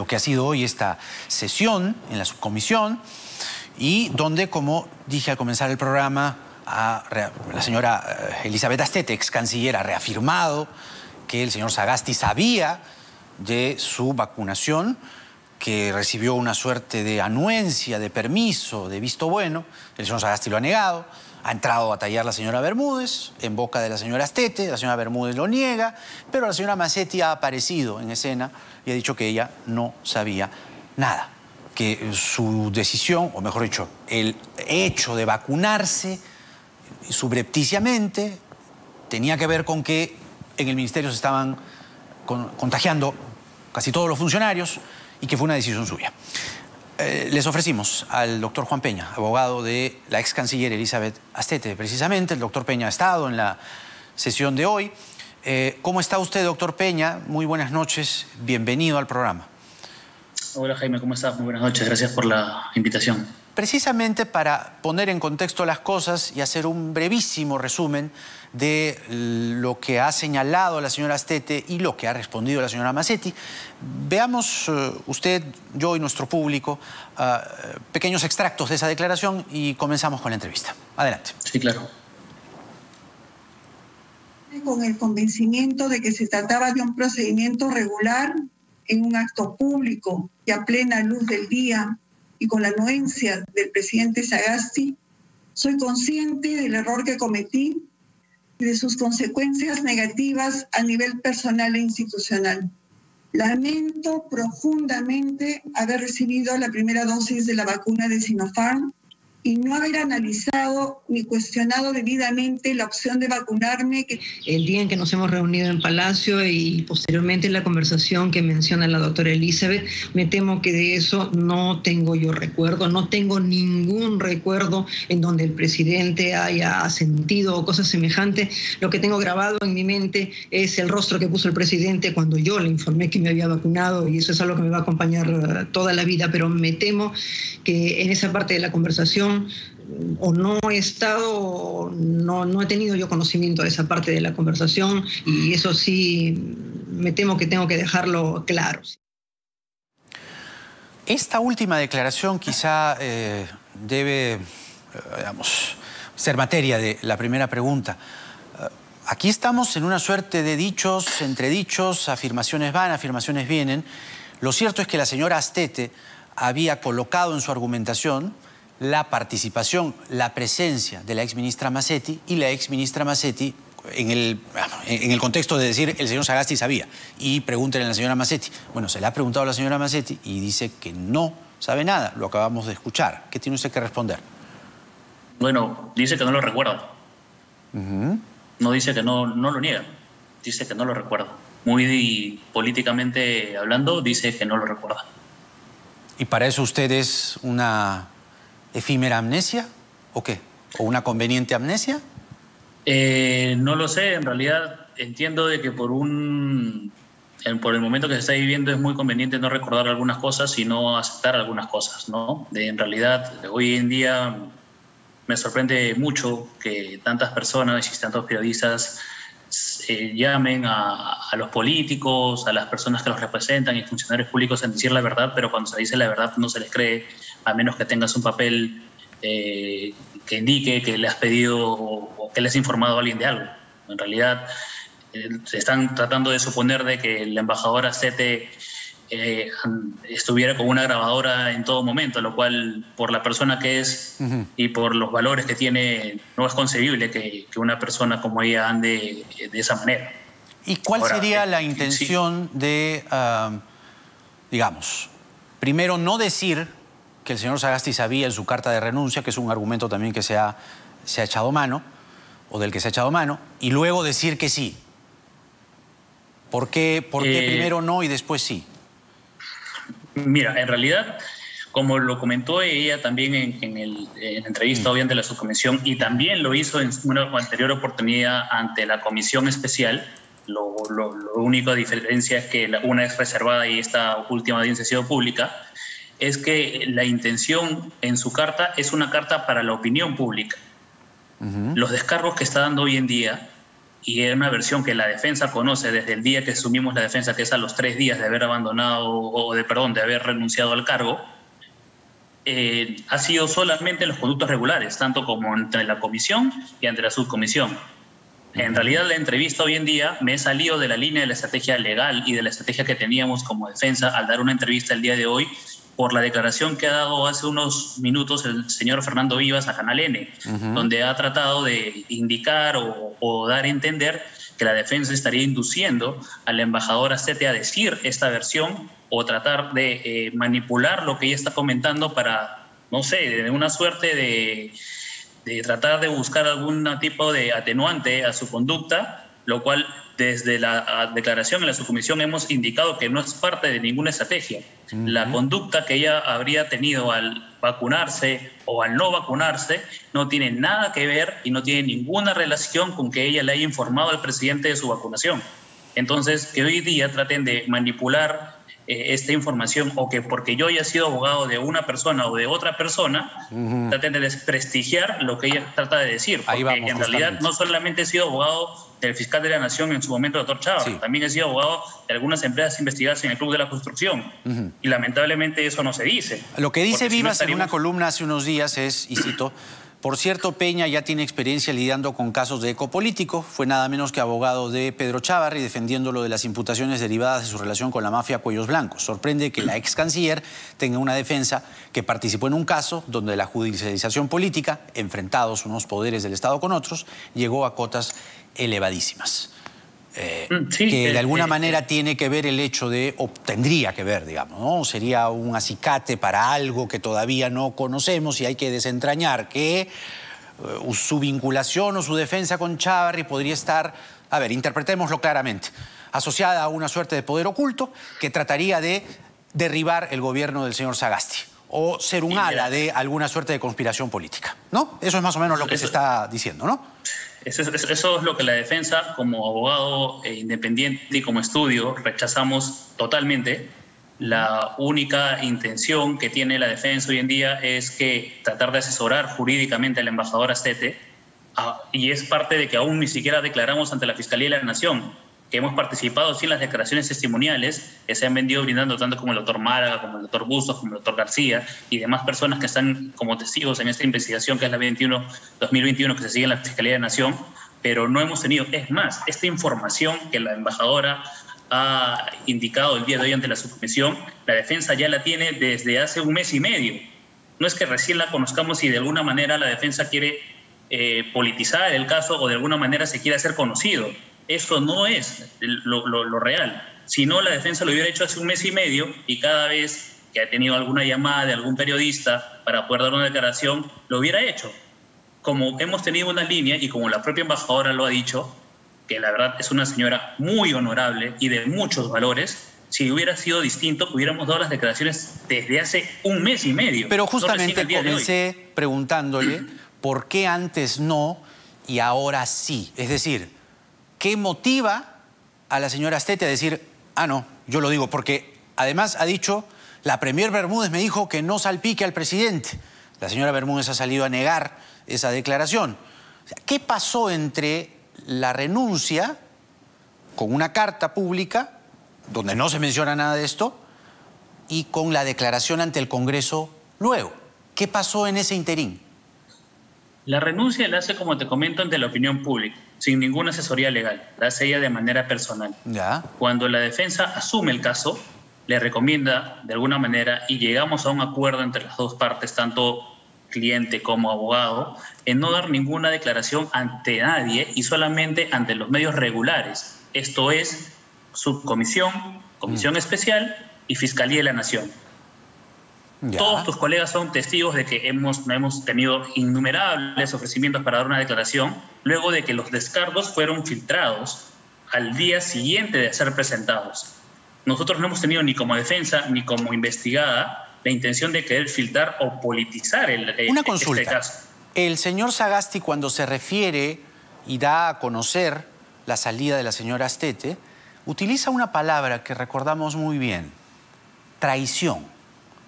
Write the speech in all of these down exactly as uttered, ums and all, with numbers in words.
lo que ha sido hoy esta sesión en la subcomisión y donde, como dije al comenzar el programa, a, la señora Elizabeth Astete, ex canciller, ha reafirmado que el señor Sagasti sabía de su vacunación, que recibió una suerte de anuencia, de permiso, de visto bueno. El señor Sagasti lo ha negado. Ha entrado a batallar la señora Bermúdez en boca de la señora Astete. La señora Bermúdez lo niega, pero la señora Macetti ha aparecido en escena y ha dicho que ella no sabía nada. Que su decisión, o mejor dicho, el hecho de vacunarse subrepticiamente tenía que ver con que en el ministerio se estaban con, contagiando casi todos los funcionarios y que fue una decisión suya. Eh, les ofrecimos al doctor Juan Peña, abogado de la ex canciller Elizabeth Astete. Precisamente, el doctor Peña ha estado en la sesión de hoy. Eh, ¿Cómo está usted, doctor Peña? Muy buenas noches, bienvenido al programa. Hola Jaime, ¿cómo estás? Muy buenas noches, gracias por la invitación. Precisamente para poner en contexto las cosas y hacer un brevísimo resumen de lo que ha señalado la señora Astete y lo que ha respondido la señora Macetti, veamos uh, usted, yo y nuestro público uh, pequeños extractos de esa declaración y comenzamos con la entrevista. Adelante. Sí, claro. Con el convencimiento de que se trataba de un procedimiento regular en un acto público y a plena luz del día y con la anuencia del presidente Sagasti, soy consciente del error que cometí y de sus consecuencias negativas a nivel personal e institucional. Lamento profundamente haber recibido la primera dosis de la vacuna de Sinopharm y no haber analizado ni cuestionado debidamente la opción de vacunarme. Que... El día en que nos hemos reunido en Palacio y posteriormente la conversación que menciona la doctora Elizabeth, me temo que de eso no tengo yo recuerdo, no tengo ningún recuerdo en donde el presidente haya sentido o cosas semejantes. Lo que tengo grabado en mi mente es el rostro que puso el presidente cuando yo le informé que me había vacunado, y eso es algo que me va a acompañar toda la vida, pero me temo que en esa parte de la conversación o no he estado, no, no he tenido yo conocimiento de esa parte de la conversación, y eso sí me temo que tengo que dejarlo claro. Esta última declaración quizá eh, debe, eh, digamos, ser materia de la primera pregunta. Uh, aquí estamos en una suerte de dichos, entredichos, afirmaciones van, afirmaciones vienen. Lo cierto es que la señora Astete había colocado en su argumentación la participación, la presencia de la exministra Macetti, y la exministra Macetti, en el, en el contexto de decir el señor Sagasti sabía, y pregúntenle a la señora Macetti. Bueno, se le ha preguntado a la señora Macetti y dice que no sabe nada, lo acabamos de escuchar. ¿Qué tiene usted que responder? Bueno, dice que no lo recuerda. Uh-huh. No dice que no, no lo niega, dice que no lo recuerda. Muy políticamente hablando, dice que no lo recuerda. ¿Y para eso usted es una efímera amnesia o qué? ¿O una conveniente amnesia? Eh, no lo sé, en realidad entiendo de que por un por el momento que se está viviendo es muy conveniente no recordar algunas cosas y no aceptar algunas cosas, ¿no? De, en realidad, hoy en día me sorprende mucho que tantas personas y tantos periodistas eh, llamen a, a los políticos, a las personas que los representan y funcionarios públicos a decir la verdad, pero cuando se dice la verdad no se les cree, a menos que tengas un papel eh, que indique que le has pedido o, o que le has informado a alguien de algo. En realidad, eh, se están tratando de suponer de que la embajadora Astete eh, estuviera con una grabadora en todo momento, lo cual, por la persona que es uh-huh. y por los valores que tiene, no es concebible que, que una persona como ella ande de esa manera. ¿Y cuál Ahora, sería la intención sí. de, uh, digamos, primero no decir que el señor Sagasti sabía en su carta de renuncia, que es un argumento también que se ha, se ha echado mano, o del que se ha echado mano, y luego decir que sí? ¿Por qué, por qué eh, primero no y después sí? Mira, en realidad, como lo comentó ella también en, en, el, en la entrevista mm. de la subcomisión, y también lo hizo en una anterior oportunidad ante la comisión especial, lo, lo, lo único diferencia es que la, una es reservada y esta última audiencia ha sido pública, es que la intención en su carta es una carta para la opinión pública. Uh-huh. Los descargos que está dando hoy en día y es una versión que la defensa conoce desde el día que asumimos la defensa, que es a los tres días de haber abandonado, o de, perdón, de haber renunciado al cargo, eh, ha sido solamente los conductos regulares, tanto como entre la comisión y ante la subcomisión. En realidad, la entrevista hoy en día me he salido de la línea de la estrategia legal y de la estrategia que teníamos como defensa al dar una entrevista el día de hoy, por la declaración que ha dado hace unos minutos el señor Fernando Vivas a Canal N, uh-huh. donde ha tratado de indicar o, o dar a entender que la defensa estaría induciendo al embajador Astete a decir esta versión o tratar de eh, manipular lo que ella está comentando para, no sé, de una suerte de, de tratar de buscar algún tipo de atenuante a su conducta, lo cual desde la declaración en la subcomisión hemos indicado que no es parte de ninguna estrategia. Uh-huh. La conducta que ella habría tenido al vacunarse o al no vacunarse no tiene nada que ver y no tiene ninguna relación con que ella le haya informado al presidente de su vacunación. Entonces, que hoy día traten de manipular eh, esta información, o que porque yo haya sido abogado de una persona o de otra persona, uh-huh. traten de desprestigiar lo que ella trata de decir. Porque Ahí vamos, en realidad no solamente he sido abogado del fiscal de la Nación en su momento, doctor Chávez, sí. también he sido abogado de algunas empresas investigadas en el Club de la Construcción. Uh-huh. Y lamentablemente eso no se dice. Lo que dice Vivas si no estaríamos... en una columna hace unos días es, y cito, por cierto, Peña ya tiene experiencia lidiando con casos de eco político. Fue nada menos que abogado de Pedro Chávarri, defendiéndolo de las imputaciones derivadas de su relación con la mafia Cuellos Blancos. Sorprende que la ex canciller tenga una defensa que participó en un caso donde la judicialización política, enfrentados unos poderes del Estado con otros, llegó a cotas elevadísimas. Eh, sí, que de alguna eh, manera eh, tiene que ver el hecho de, o tendría que ver, digamos, ¿no? Sería un acicate para algo que todavía no conocemos y hay que desentrañar, que uh, su vinculación o su defensa con Chávarri podría estar, a ver, interpretémoslo claramente, asociada a una suerte de poder oculto que trataría de derribar el gobierno del señor Sagasti o ser un ala de alguna suerte de conspiración política, ¿no? Eso es más o menos lo que se está diciendo, ¿no? Eso, eso, eso es lo que la defensa, como abogado eh, independiente y como estudio, rechazamos totalmente. La única intención que tiene la defensa hoy en día es que tratar de asesorar jurídicamente al embajador Astete, ah, y es parte de que aún ni siquiera declaramos ante la Fiscalía de la Nación que hemos participado sin las declaraciones testimoniales que se han venido brindando tanto como el doctor Málaga, como el doctor Bustos, como el doctor García y demás personas que están como testigos en esta investigación que es la veintiuno dos mil veintiuno que se sigue en la Fiscalía de la Nación, pero no hemos tenido, es más, esta información que la embajadora ha indicado el día de hoy ante la subcomisión, la defensa ya la tiene desde hace un mes y medio. No es que recién la conozcamos y de alguna manera la defensa quiere eh, politizar el caso o de alguna manera se quiere hacer conocido. Eso no es lo, lo, lo real. Si no, la defensa lo hubiera hecho hace un mes y medio y cada vez que ha tenido alguna llamada de algún periodista para poder dar una declaración, lo hubiera hecho. Como hemos tenido una línea y como la propia embajadora lo ha dicho, que la verdad es una señora muy honorable y de muchos valores, si hubiera sido distinto, hubiéramos dado las declaraciones desde hace un mes y medio. Pero justamente no comencé preguntándole por qué antes no y ahora sí. Es decir, ¿qué motiva a la señora Astete a decir, ah, no, yo lo digo? Porque además ha dicho, la premier Bermúdez me dijo que no salpique al presidente. La señora Bermúdez ha salido a negar esa declaración. O sea, ¿qué pasó entre la renuncia con una carta pública, donde no se menciona nada de esto, y con la declaración ante el Congreso luego? ¿Qué pasó en ese interín? La renuncia la hace, como te comento, ante la opinión pública, sin ninguna asesoría legal. La hace ella de manera personal. Ya. Cuando la defensa asume el caso, le recomienda de alguna manera, y llegamos a un acuerdo entre las dos partes, tanto cliente como abogado, en no dar ninguna declaración ante nadie y solamente ante los medios regulares. Esto es subcomisión, comisión mm. especial y Fiscalía de la Nación. Ya. Todos tus colegas son testigos de que hemos, hemos tenido innumerables ofrecimientos para dar una declaración luego de que los descargos fueron filtrados al día siguiente de ser presentados. Nosotros no hemos tenido ni como defensa ni como investigada la intención de querer filtrar o politizar el, el, una consulta. este caso. El señor Sagasti, cuando se refiere y da a conocer la salida de la señora Astete, utiliza una palabra que recordamos muy bien, traición.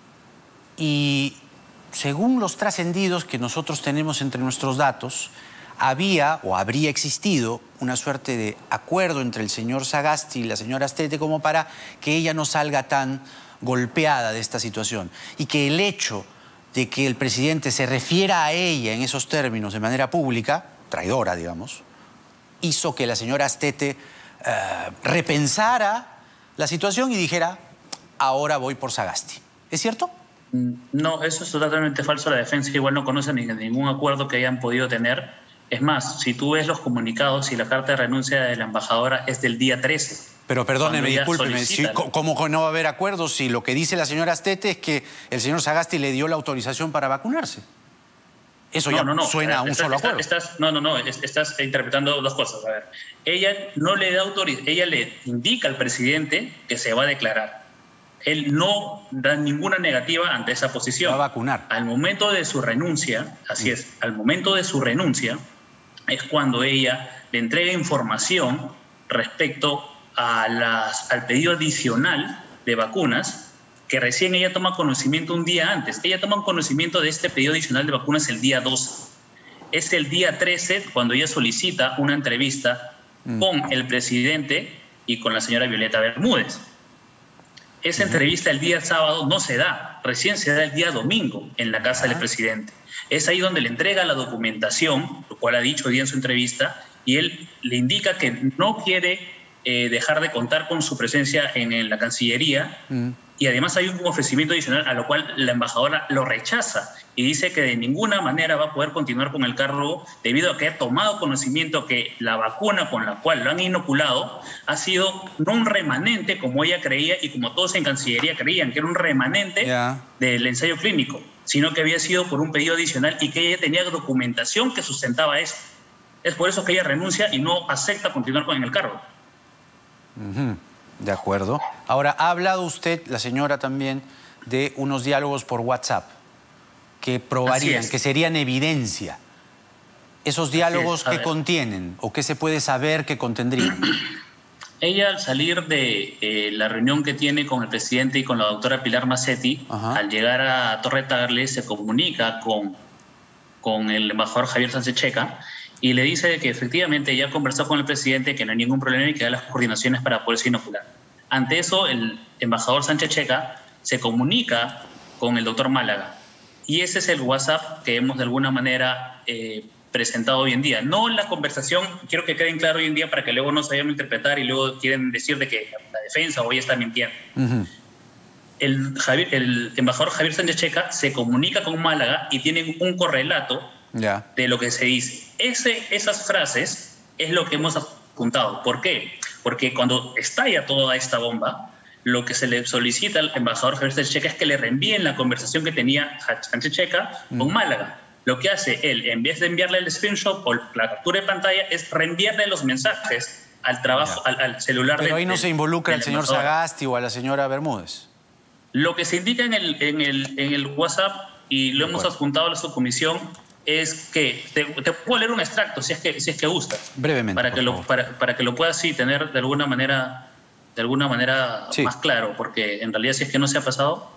Y según los trascendidos que nosotros tenemos entre nuestros datos, había o habría existido una suerte de acuerdo entre el señor Sagasti y la señora Astete como para que ella no salga tan golpeada de esta situación y que el hecho de que el presidente se refiera a ella en esos términos de manera pública, traidora, digamos, hizo que la señora Astete eh, repensara la situación y dijera, ahora voy por Sagasti. ¿Es cierto? No, eso es totalmente falso. La defensa igual no conoce ni ningún acuerdo que hayan podido tener. Es más, si tú ves los comunicados y la carta de renuncia de la embajadora es del día trece. Pero perdóneme, discúlpeme, si, ¿no? ¿cómo que no va a haber acuerdos si lo que dice la señora Astete es que el señor Sagasti le dio la autorización para vacunarse? Eso no, ya no, no. suena a un estás, solo acuerdo. Estás, no, no, no, estás interpretando dos cosas. A ver, ella no le da autorización, ella le indica al presidente que se va a declarar. Él no da ninguna negativa ante esa posición. Va a vacunar. Al momento de su renuncia, así es, al momento de su renuncia es cuando ella le entrega información respecto a las, al pedido adicional de vacunas que recién ella toma conocimiento un día antes. Ella toma conocimiento de este pedido adicional de vacunas el día doce. Es el día trece cuando ella solicita una entrevista mm. con el presidente y con la señora Violeta Bermúdez. Esa entrevista el día sábado no se da, recién se da el día domingo en la casa del presidente. Es ahí donde le entrega la documentación, lo cual ha dicho hoy día en su entrevista, y él le indica que no quiere eh, dejar de contar con su presencia en, en la Cancillería, mm. y además hay un ofrecimiento adicional a lo cual la embajadora lo rechaza y dice que de ninguna manera va a poder continuar con el cargo debido a que ha tomado conocimiento que la vacuna con la cual lo han inoculado ha sido no un remanente como ella creía y como todos en Cancillería creían que era un remanente yeah. del ensayo clínico, sino que había sido por un pedido adicional y que ella tenía documentación que sustentaba eso. Es por eso que ella renuncia y no acepta continuar con el cargo. Uh-huh. De acuerdo. Ahora, ha hablado usted, la señora también, de unos diálogos por WhatsApp que probarían, que serían evidencia. ¿Esos diálogos qué contienen o qué se puede saber que contendrían? Ella, al salir de eh, la reunión que tiene con el presidente y con la doctora Pilar Macetti, Ajá. al llegar a Torre Tagle se comunica con, con el embajador Javier Sánchez Checa y le dice que efectivamente ella conversó con el presidente, que no hay ningún problema y que da las coordinaciones para poderse inocular. Ante eso, el embajador Sánchez Checa se comunica con el doctor Málaga. Y ese es el WhatsApp que hemos de alguna manera eh, presentado hoy en día. No la conversación, quiero que queden claro hoy en día para que luego no se vayan a interpretar y luego quieren decir de que la defensa o ella está mintiendo. Uh-huh. el, Javier, el embajador Javier Sánchez Checa se comunica con Málaga y tienen un correlato yeah. de lo que se dice. Ese, esas frases es lo que hemos apuntado. ¿Por qué? Porque cuando estalla toda esta bomba, lo que se le solicita al embajador Javier Sánchez Checa es que le reenvíen la conversación que tenía Sánchez Checa mm. con Málaga. Lo que hace él, en vez de enviarle el screenshot o la captura de pantalla, es reenviarle los mensajes al trabajo, yeah. al, al celular. Pero de, ahí no de, se involucra el señor embajador. Sagasti o a la señora Bermúdez. Lo que se indica en el, en el, en el WhatsApp, y lo hemos adjuntado a la subcomisión, es que te, te puedo leer un extracto si es que, si es que gusta. Brevemente, para que, lo, para, para que lo puedas sí, tener de alguna manera, de alguna manera sí. más claro, porque en realidad si es que no se ha pasado.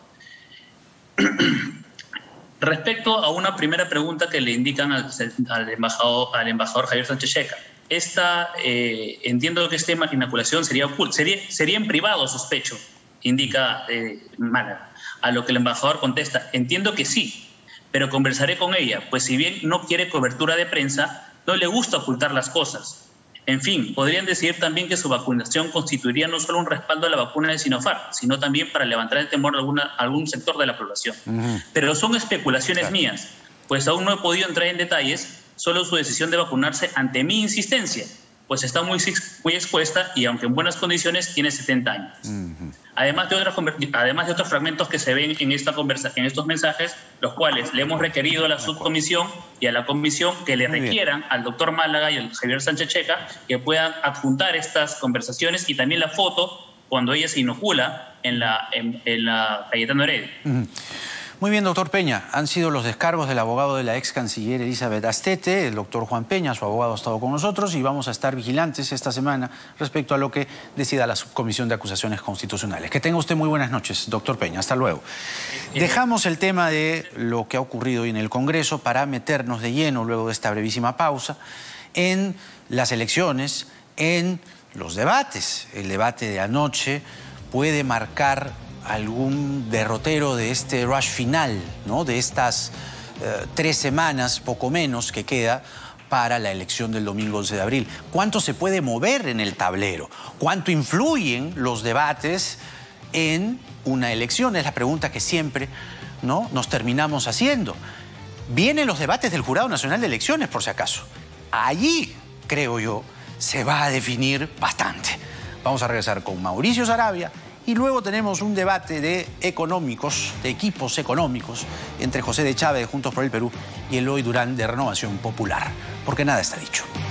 Respecto a una primera pregunta que le indican al, al, embajador, al embajador Javier Sánchez Checa, esta, eh, entiendo que esta inoculación sería oculta, sería, sería en privado, sospecho, indica eh, Málaga. A lo que el embajador contesta, entiendo que sí, pero conversaré con ella, pues si bien no quiere cobertura de prensa, no le gusta ocultar las cosas. En fin, podrían decir también que su vacunación constituiría no solo un respaldo a la vacuna de Sinopharm, sino también para levantar el temor de alguna, algún sector de la población. Uh-huh. Pero son especulaciones claro. mías, pues aún no he podido entrar en detalles, solo su decisión de vacunarse ante mi insistencia, pues está muy, muy expuesta y aunque en buenas condiciones tiene setenta años. Uh-huh. Además de, otros, además de otros fragmentos que se ven en, esta conversa, en estos mensajes, los cuales le hemos requerido a la subcomisión y a la comisión que le Muy requieran bien. al doctor Málaga y al Javier Sánchez Checa que puedan adjuntar estas conversaciones y también la foto cuando ella se inocula en la, en, en la Cayetano Heredia. Uh-huh. Muy bien, doctor Peña. Han sido los descargos del abogado de la ex canciller Elizabeth Astete. El doctor Juan Peña, su abogado, ha estado con nosotros y vamos a estar vigilantes esta semana respecto a lo que decida la Subcomisión de Acusaciones Constitucionales. Que tenga usted muy buenas noches, doctor Peña. Hasta luego. Dejamos el tema de lo que ha ocurrido hoy en el Congreso para meternos de lleno, luego de esta brevísima pausa, en las elecciones, en los debates. El debate de anoche puede marcar algún derrotero de este rush final, ¿no? De estas eh, tres semanas, poco menos, que queda para la elección del domingo once de abril. ¿Cuánto se puede mover en el tablero? ¿Cuánto influyen los debates en una elección? Es la pregunta que siempre, ¿no?, nos terminamos haciendo. Vienen los debates del Jurado Nacional de Elecciones, por si acaso. Allí, creo yo, se va a definir bastante. Vamos a regresar con Mauricio Saravia. Y luego tenemos un debate de económicos, de equipos económicos, entre José de Chávez de Juntos por el Perú y Eloy Durán de Renovación Popular. Porque nada está dicho.